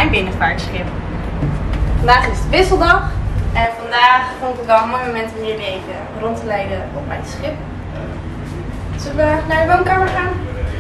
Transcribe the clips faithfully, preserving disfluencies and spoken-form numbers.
mijn binnenvaartschip. Vandaag is het wisseldag en vandaag vond ik wel een mooi moment om jullie even rond te leiden op mijn schip. Zullen we naar de woonkamer gaan?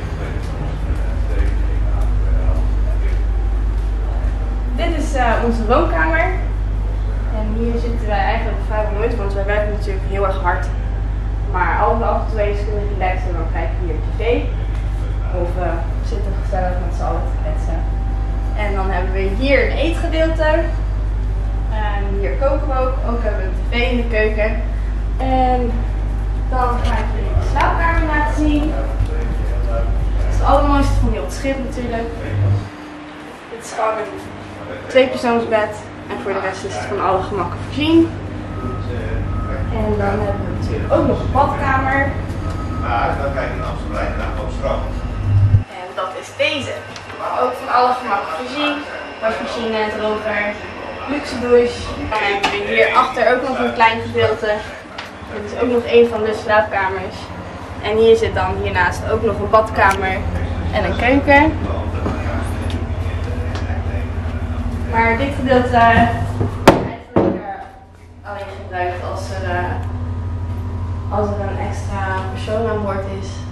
Dit is uh, onze woonkamer. En hier zitten wij eigenlijk vrijwel nooit, want wij werken natuurlijk heel erg hard. Maar als we af en toe eens kunnen relaxen, dan kijken we hier tv. Of uh, zitten gezellig met z'n allen te kletsen. En dan hebben we hier een eetgedeelte. En hier koken we ook. Ook hebben we een tv in de keuken. En dan ga ik jullie de slaapkamer laten zien. Het is het allermooiste van heel het schip natuurlijk. Het is gewoon een tweepersoonsbed. En voor de rest is het van alle gemakken voorzien. En dan hebben we natuurlijk ook nog een badkamer. Maar dan kijk je in Amsterdam naar Amsterdam. En dat is deze. Ook van alle gemakken voorzien. Wasmachine, droger, luxe douche. Dan hebben we hier achter ook nog een klein gedeelte. Dit is ook nog een van de slaapkamers. En hier zit dan hiernaast ook nog een badkamer en een keuken. Maar dit gedeelte is eigenlijk uh, alleen gebruikt als er, uh, als er een extra persoon aan boord is.